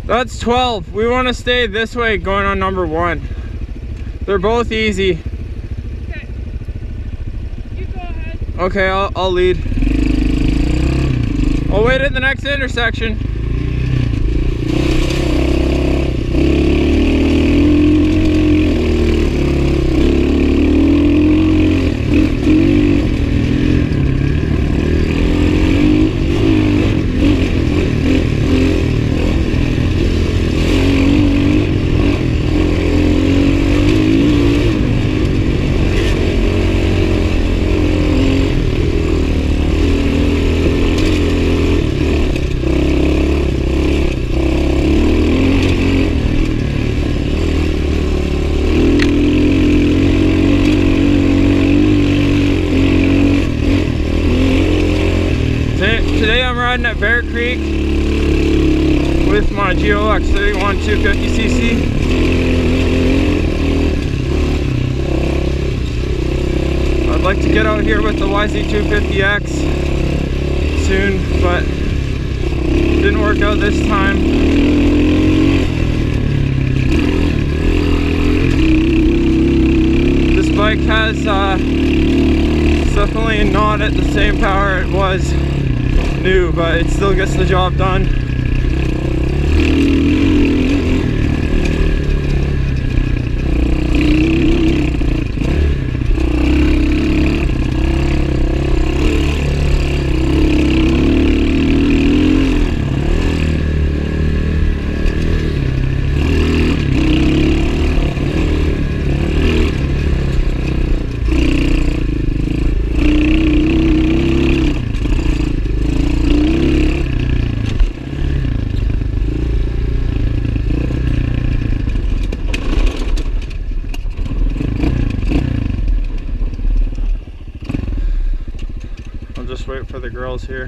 That's 12. We want to stay this way going on number 1. They're both easy. Okay. You go ahead. Okay, I'll lead. I'll wait at the next intersection. Today I'm riding at Bear Creek with my Gio X31 250cc. I'd like to get out here with the YZ250X soon, but didn't work out this time. This bike has it's definitely not at the same power it was new, but it still gets the job done. Just wait for the girls here.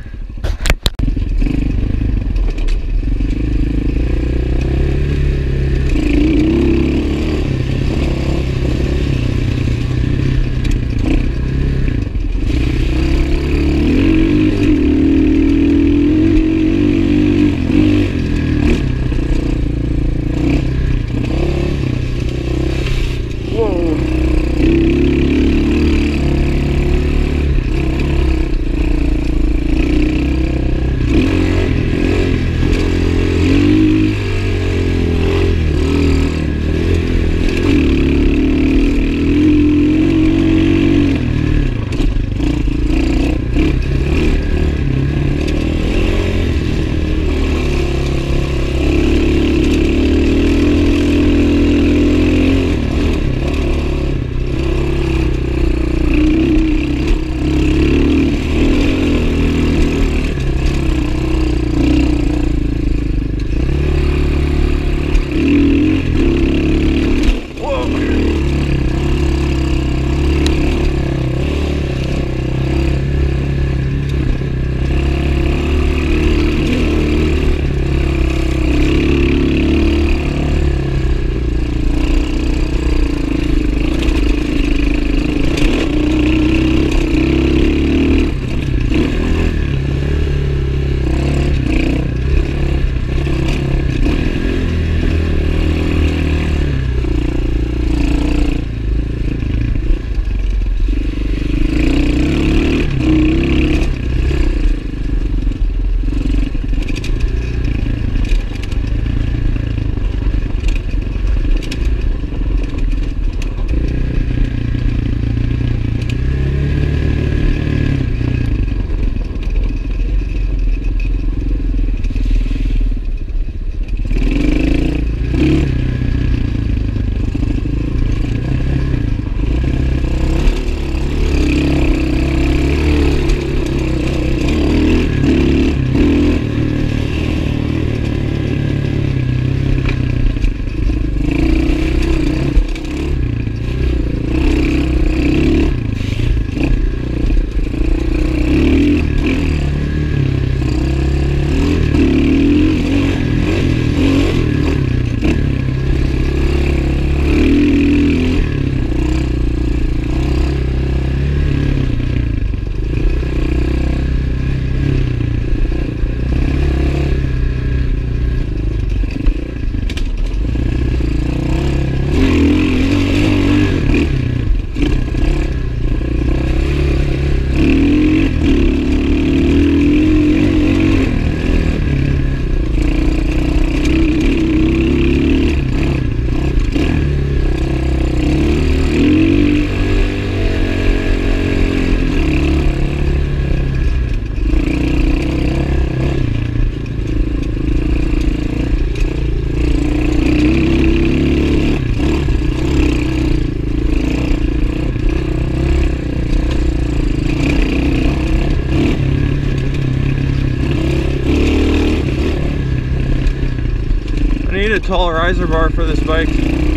need a tall riser bar for this bike.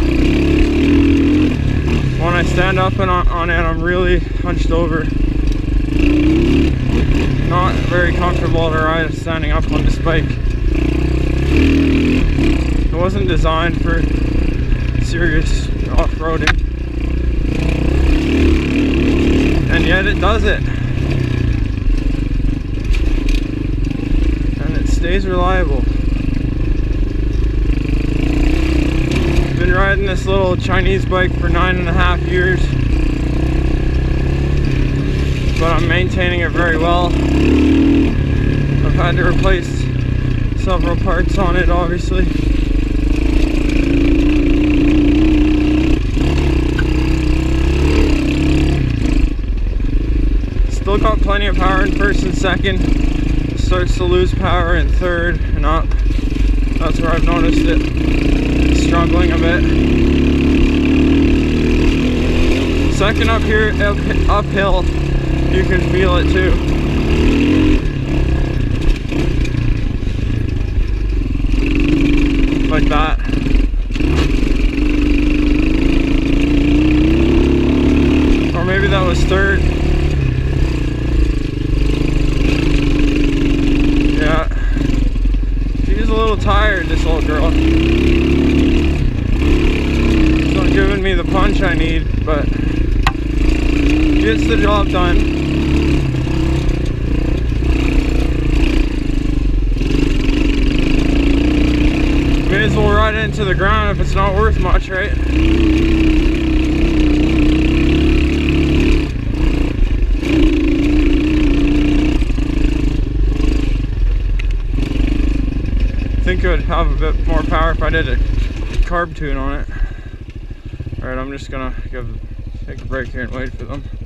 When I stand up and on it, I'm really hunched over. Not very comfortable to ride standing up on this bike. It wasn't designed for serious off-roading. And yet it does it. And it stays reliable. Been riding this little Chinese bike for 9.5 years. But I'm maintaining it very well. I've had to replace several parts on it, obviously. Still got plenty of power in first and second. Starts to lose power in third and up. That's where I've noticed it struggling a bit. Second up here, uphill, you can feel it too. Like that. Or maybe that was third. Yeah. She's a little tired, this old girl. She's not giving me the punch I need, but gets the job done. May as well ride it into the ground if it's not worth much, right? I think it would have a bit more power if I did a carb tune on it. Alright, I'm just gonna take a break here and wait for them.